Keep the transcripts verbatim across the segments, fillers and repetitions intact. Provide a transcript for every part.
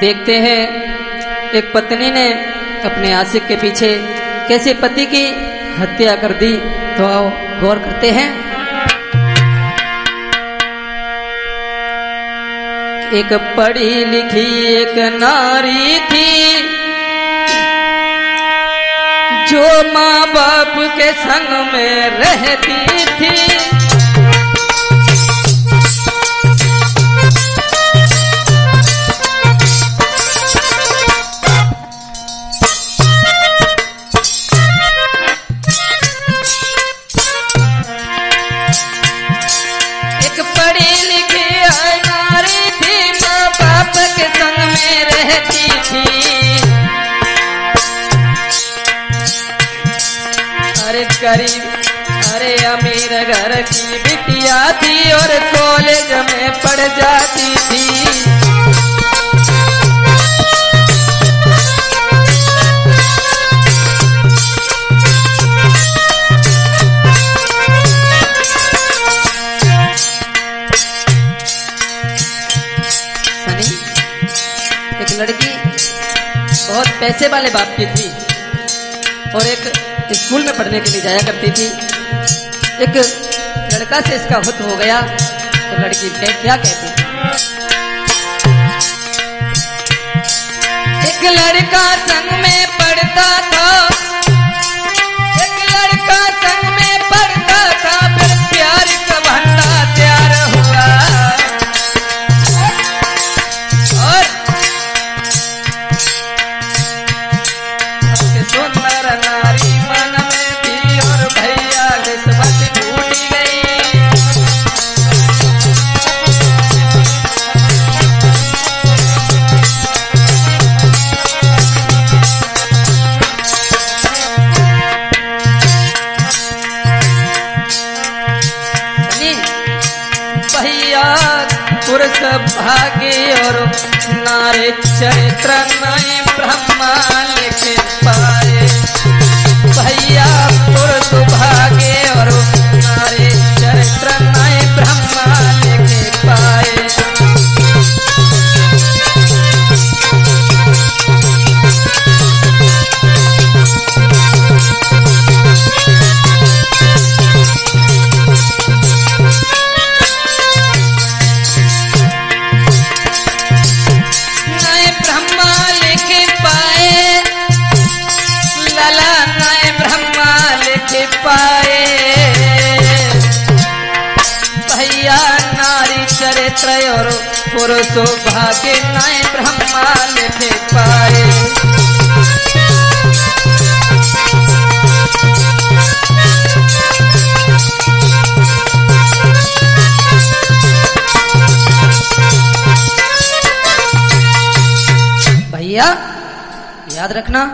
देखते हैं एक पत्नी ने अपने आशिक के पीछे कैसे पति की हत्या कर दी। तो आओ गौर करते हैं। एक पढ़ी लिखी एक नारी थी जो माँ बाप के संग में रहती थी। गरीब अरे अमीर घर की बिटिया थी और कॉलेज में पढ़ जाती थी। सनी एक लड़की बहुत पैसे वाले बाप की थी और एक स्कूल में पढ़ने के लिए जाया करती थी। एक लड़का से इसका हुत हो गया तो लड़की क्या कहती थी, एक लड़का संग में पढ़ता था, एक लड़का संग में पढ़ता था, फिर प्यार का भंडा तैयार हुआ और सबसे सुंदर नारी मन में थी और भैया किस्मत टूट गई। भैया पुरुष भाग्य और नारी चरित्र नहीं ब्रह्मा लिख पाए। भैया पुरुष भाग्य और नारी चरित्र नहीं ब्रह्मा लिख पाए। पाए भैया नारी चरित्र और पुरुष भाग्य नए ब्रह्मा लिख पाए। भैया याद रखना,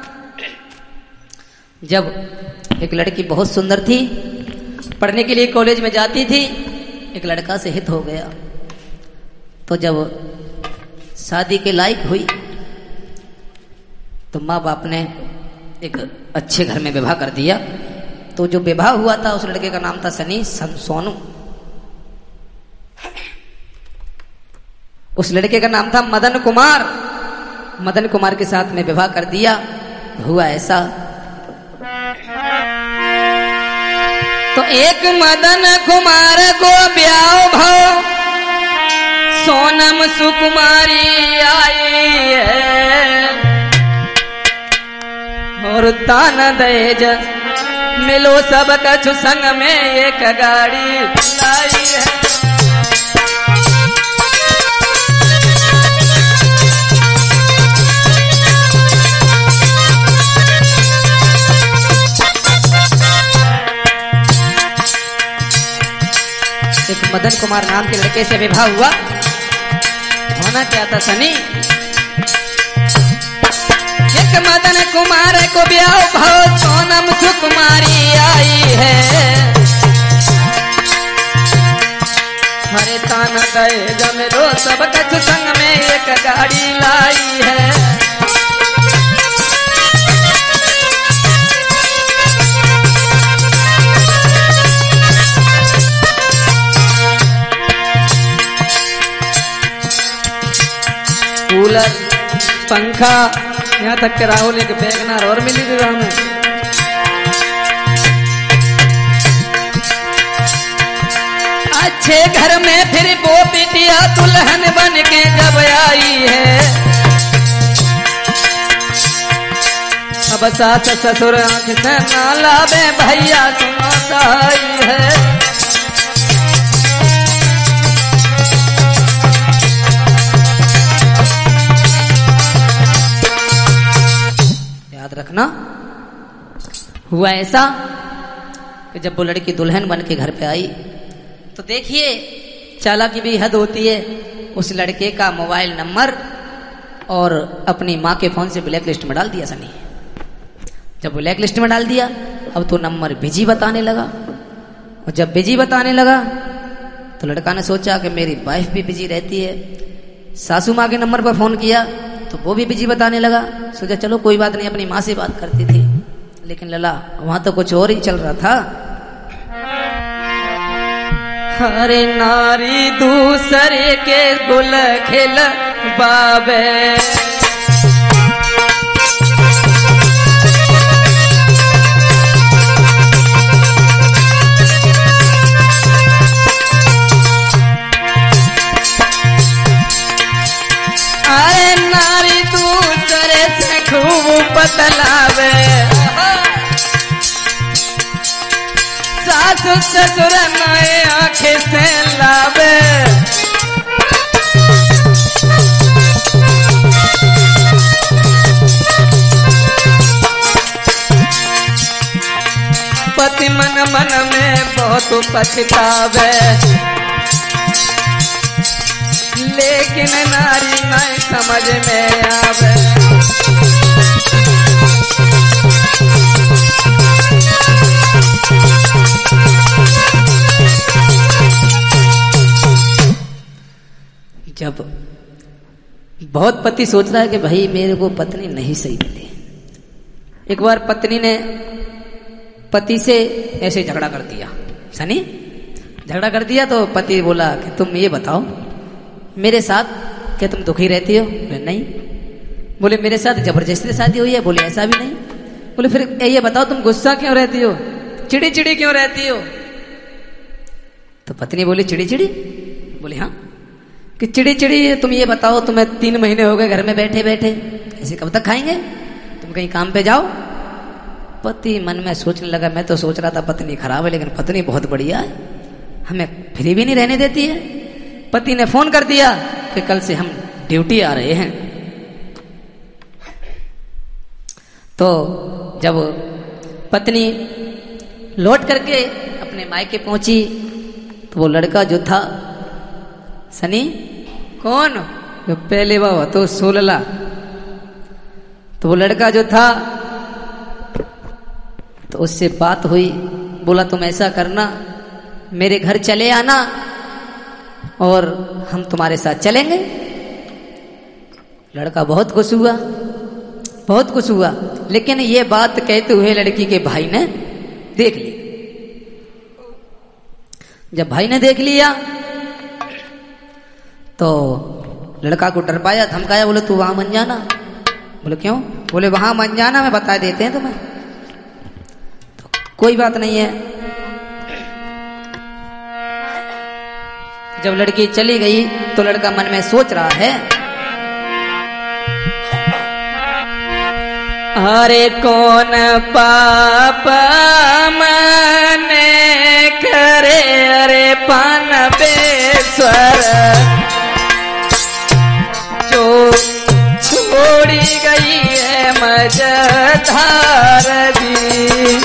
जब एक लड़की बहुत सुंदर थी, पढ़ने के लिए कॉलेज में जाती थी, एक लड़का से हित हो गया, तो जब शादी के लायक हुई तो माँ बाप ने एक अच्छे घर में विवाह कर दिया। तो जो विवाह हुआ था उस लड़के का नाम था सनी सोनू। उस लड़के का नाम था मदन कुमार। मदन कुमार के साथ में विवाह कर दिया। हुआ ऐसा, तो एक मदन कुमार को ब्याह भाव सोनम सुकुमारी आई है और तान दहेज मिलो सब कछु संग में एक गाड़ी लाई है। एक मदन कुमार नाम के लड़के से विवाह हुआ। होना क्या था सनी, एक मदन कुमार को ब्याह भाव सोनम सुकुमारी आई है। हरे ताना दहेज मिलो सब कछु संग में एक गाड़ी लाई है। कूलर, पंखा, यहाँ तक के राहुल एक बैगनार और मिली विवाह में। अच्छे घर में फिर वो बिटिया दुल्हन बन के जब आई है, अब सास ससुर आंख से ना लावे भैया सुनाता आई है। याद रखना, हुआ ऐसा कि जब वो लड़की दुल्हन बन के घर पे आई तो देखिए चालाकी भी हद होती है। उस लड़के का मोबाइल नंबर और अपनी माँ के फोन से ब्लैक लिस्ट में डाल दिया सनी। जब ब्लैक लिस्ट में डाल दिया अब तो नंबर बिजी बताने लगा, और जब बिजी बताने लगा तो लड़का ने सोचा कि मेरी वाइफ भी बिजी रहती है। सासू माँ के नंबर पर फोन किया तो वो भी बिजी बताने लगा। सोचा चलो कोई बात नहीं, अपनी माँ से बात करती थी। लेकिन लला वहां तो कुछ और ही चल रहा था। अरे नारी दूसरे के गुल खिल बाबे, अरे नारी दूसरे से खूब बतलावे, सासु ससुर नए आंखें से लावे। पति मन मन में बहुत पछतावे, लेकिन नारी नहीं समझ में आवे। जब बहुत पति सोच रहा है कि भाई मेरे को पत्नी नहीं सही मिली, एक बार पत्नी ने पति से ऐसे झगड़ा कर दिया। सनी झगड़ा कर दिया तो पति बोला कि तुम ये बताओ मेरे साथ क्या तुम दुखी रहती हो? बोले नहीं। बोले मेरे साथ जबरदस्ती शादी हुई है? बोले ऐसा भी नहीं। बोले फिर ये बताओ तुम गुस्सा क्यों रहती हो, चिड़ी चिड़ी क्यों रहती हो? तो पत्नी बोली चिड़ी चिड़ी? बोले हाँ। कि चिड़ी चिड़ी तुम ये बताओ, तुम्हें तीन महीने हो गए घर में बैठे बैठे, ऐसे कब तक खाएंगे? तुम कहीं काम पे जाओ। पति मन में सोचने लगा, मैं तो सोच रहा था पत्नी खराब है, लेकिन पत्नी बहुत बढ़िया है, हमें फ्री भी नहीं रहने देती है। पति ने फोन कर दिया कि कल से हम ड्यूटी आ रहे हैं। तो जब पत्नी लौट करके अपने मायके पहुंची तो वो लड़का जो था सनी, कौन? जो पहले बाबा तो सोलला। तो वो लड़का जो था तो उससे बात हुई, बोला तुम ऐसा करना, मेरे घर चले आना और हम तुम्हारे साथ चलेंगे। लड़का बहुत खुश हुआ, बहुत खुश हुआ। लेकिन ये बात कहते हुए लड़की के भाई ने देख ली। जब भाई ने देख लिया तो लड़का को डर पाया, धमकाया, बोले तू वहां मन जाना। बोले क्यों? बोले वहां मन जाना, मैं बता देते हैं तुम्हें। तो कोई बात नहीं है। जब लड़की चली गई तो लड़का मन में सोच रहा है, अरे कौन पाप मने करे, अरे पान बेस्वर जो छोड़ी गई है मझधार दी।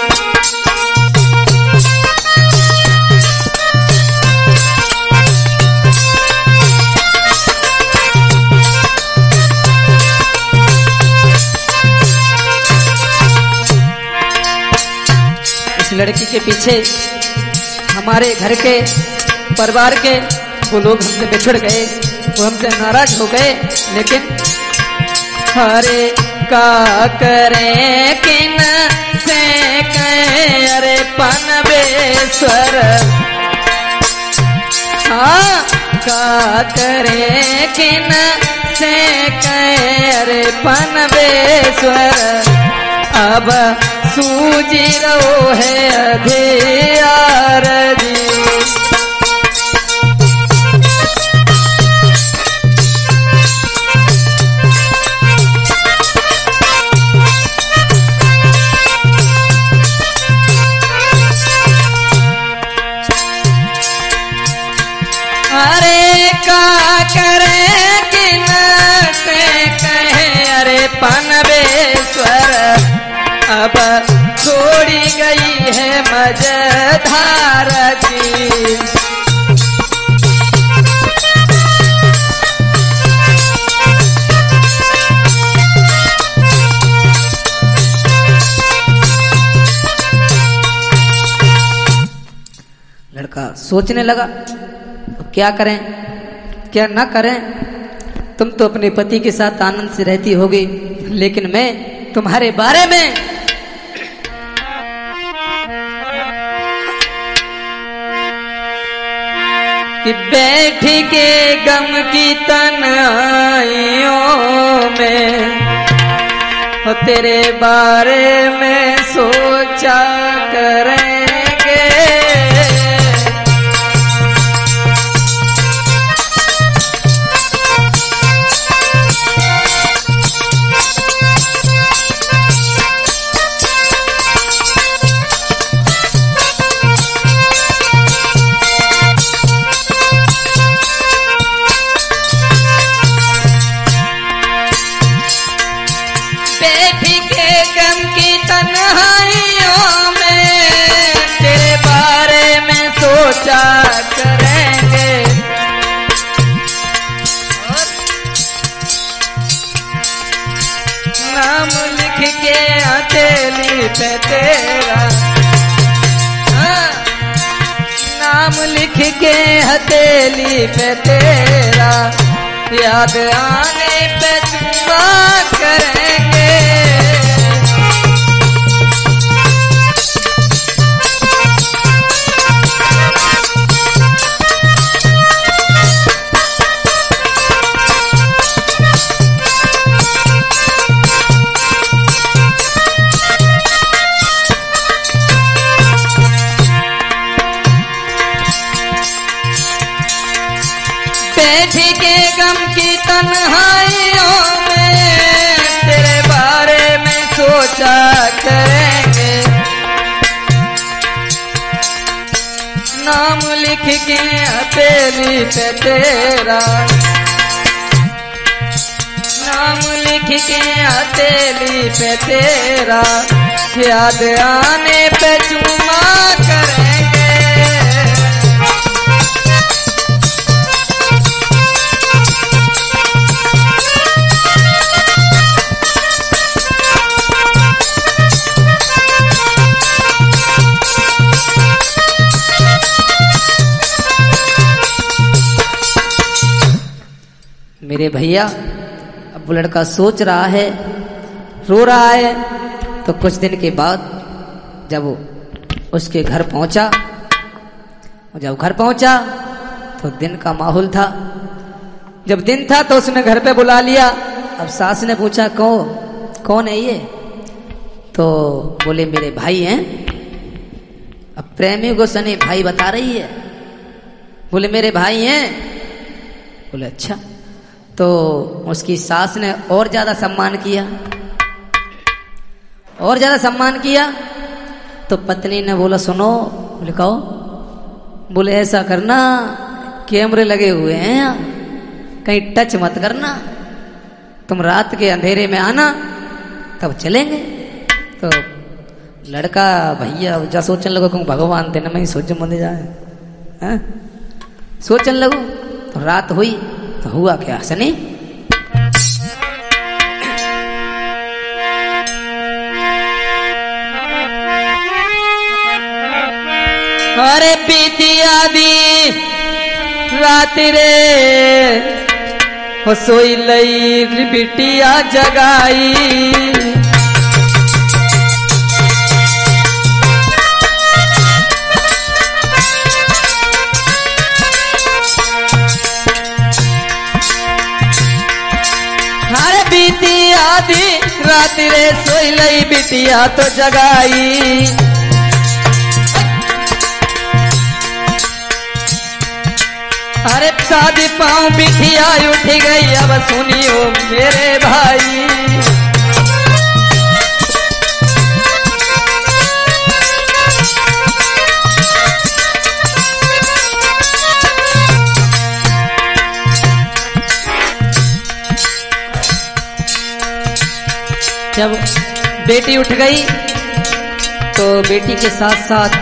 लड़की के पीछे हमारे घर के परिवार के वो लोग हमसे बिछड़ गए, वो हमसे नाराज हो गए। लेकिन हरे का करें किन से कहें, अरे पनबेश्वर हाँ का करें किन से कहे अरे पनवेश्वर अब सूझी रहो है अधियार जी। अरे का करे कि नते कहे अरे पनवेश्वर अब छोड़ी गई है मझधार जी। लड़का सोचने लगा क्या करें क्या ना करें, तुम तो अपने पति के साथ आनंद से रहती होगी, लेकिन मैं तुम्हारे बारे में कि बैठ के गम की तन्हाइयों में हो तेरे बारे में सोचा करेंगे। तन्हाइयों में तेरे बारे में सोचा करेंगे और नाम लिख के हथेली पे तेरा, हाँ, नाम लिख के हथेली पे तेरा याद आने पे दुआ करेंगे। बैठ के गम की तन्हाइयों में तेरे बारे में सोचा करेंगे, नाम लिख के हथेली पे तेरा, नाम लिख के हथेली पे तेरा याद आने पे चूमा करेंगे। मेरे भैया अब वो लड़का सोच रहा है, रो रहा है, तो कुछ दिन के बाद जब वो उसके घर पहुंचा, जब घर पहुंचा तो दिन का माहौल था। जब दिन था तो उसने घर पे बुला लिया। अब सास ने पूछा कौन कौन है ये, तो बोले मेरे भाई हैं। अब प्रेमी गोस्वामी भाई बता रही है, बोले मेरे भाई हैं। बोले अच्छा। तो उसकी सास ने और ज्यादा सम्मान किया, और ज्यादा सम्मान किया। तो पत्नी ने बोला सुनो, बोले कहो, बोले ऐसा करना कैमरे लगे हुए हैं यहाँ, कहीं टच मत करना, तुम रात के अंधेरे में आना तब चलेंगे। तो लड़का भैया जा सोचने लगो क्यों भगवान थे ना मैं सोच मंदिर जाए, सोचने लगो। तो रात हुई तो हुआ क्या सनी, अरे बीती आदि रात रे हो सोई लई बिटिया जगाई, आधी रात रे सोई लई बिटिया तो जगाई। अरे शादी पाऊं बिटिया उठ गई अब सुनियो मेरे भाई। जब बेटी उठ गई तो बेटी के साथ साथ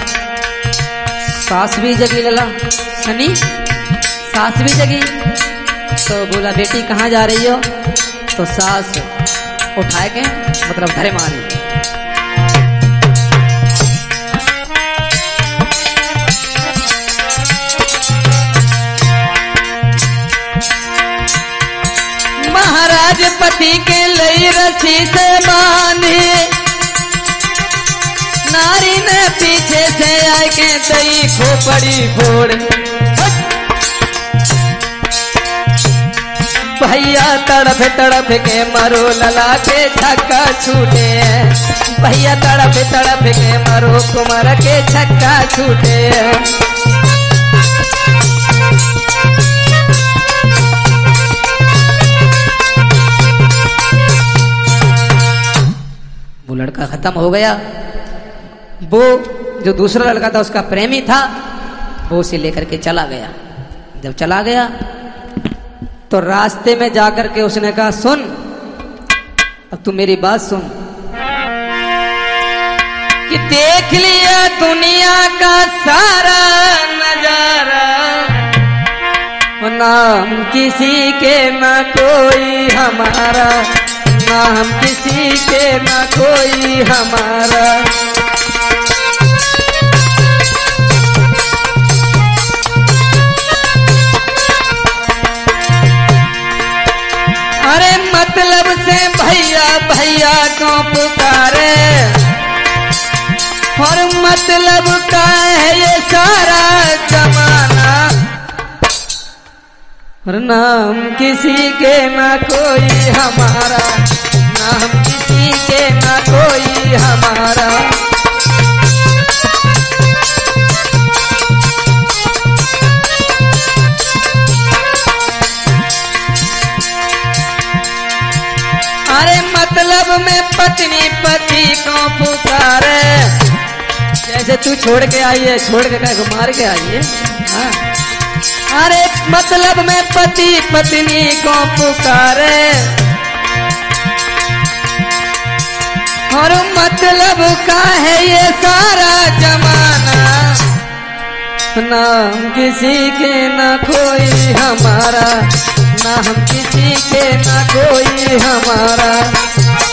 सास भी जगी। लला सनी सास भी जगी तो बोला बेटी कहाँ जा रही हो? तो सास उठाए के मतलब धरे मारी। महाराज पति के लई रस्सी से बांधे, नारी ने पीछे से आके दई खोपड़ी फोड़। भैया तड़फ तड़फ के मरो लला के छक्का छूटे। भैया तड़फ तड़फ के मरो कुमार के छक्का छूटे। वो लड़का खत्म हो गया। वो जो दूसरा लड़का था उसका प्रेमी था, वो उसे लेकर के चला गया। जब चला गया तो रास्ते में जाकर के उसने कहा सुन, अब तू मेरी बात सुन कि देख लिया दुनिया का सारा नजारा, ना हम किसी के ना कोई हमारा, ना हम किसी के ना कोई हमारा। अरे मतलब से भैया भैया को पुकारे, और मतलब का है ये सारा जमाना, और नाम किसी के ना कोई हमारा, ना हम किसी के ना कोई हमारा। अरे मतलब में पत्नी पति को पुकारे, जैसे तू छोड़ के आई है, छोड़ के कहीं मार के आई है। हाँ। अरे मतलब में पति पत्नी को पुकारे, और मतलब का है ये सारा जमाना, ना हम किसी के ना कोई हमारा, ना हम किसी के ना कोई हमारा।